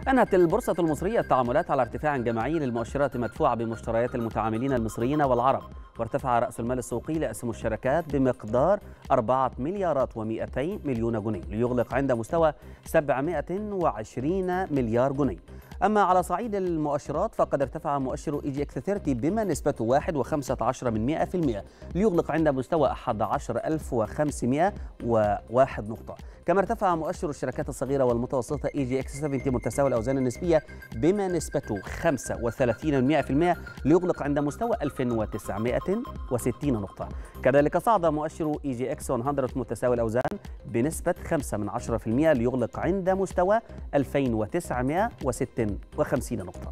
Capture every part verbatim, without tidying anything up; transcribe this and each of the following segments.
أنهت البورصة المصرية التعاملات على ارتفاع جماعي للمؤشرات المدفوعة بمشتريات المتعاملين المصريين والعرب، وارتفع رأس المال السوقي لأسهم الشركات بمقدار أربعة مليارات ومئتي مليون جنيه ليغلق عند مستوى سبعمئة وعشرين مليار جنيه. أما على صعيد المؤشرات فقد ارتفع مؤشر إي جي إكس ثلاثين بما نسبته واحد فاصلة خمسة عشر من مئة بالمئة ليغلق عند مستوى أحد عشر ألف وخمسمئة وواحد نقطة. كما ارتفع مؤشر الشركات الصغيرة والمتوسطة إي جي إكس سبعين متساوي الأوزان النسبية بما نسبته خمسة وثلاثين من مئة بالمئة ليغلق عند مستوى ألف وتسعمئة وستين نقطة. كذلك صعد مؤشر إي جي إكس مئة متساوي الأوزان بنسبة خمسة من عشرة بالمئة ليغلق عند مستوى ألفين وتسعمئة وستة وخمسين نقطة.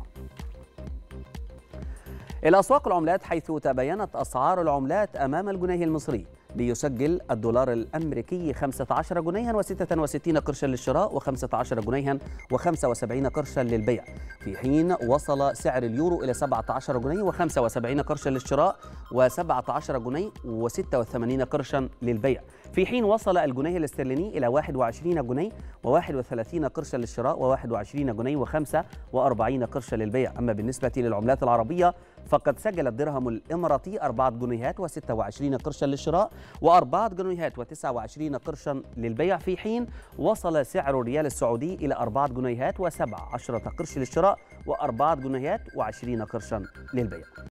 إلى أسواق العملات، حيث تباينت أسعار العملات أمام الجنيه المصري ليسجل الدولار الأمريكي خمسة عشر جنيها وستة وستين قرشا للشراء وخمسة عشر جنيها وخمسة وسبعين قرشا للبيع، في حين وصل سعر اليورو إلى سبعة عشر جنيه وخمسة وسبعين قرشا للشراء وسبعة عشر جنيه وستة وثمانين قرشا للبيع، في حين وصل الجنيه الاسترليني إلى واحد وعشرين جنيه وواحد وثلاثين قرشا للشراء وواحد وعشرين جنيه وخمسة وأربعين قرشا للبيع. أما بالنسبة للعملات العربية فقد سجل الدرهم الإماراتي أربعة جنيهات وستة وعشرين قرشا للشراء وأربعة جنيهات وتسعة وعشرين قرشا للبيع، في حين وصل سعر الريال السعودي إلى أربعة جنيهات وسبعة عشر قرش للشراء وأربعة جنيهات وعشرين قرشا للبيع.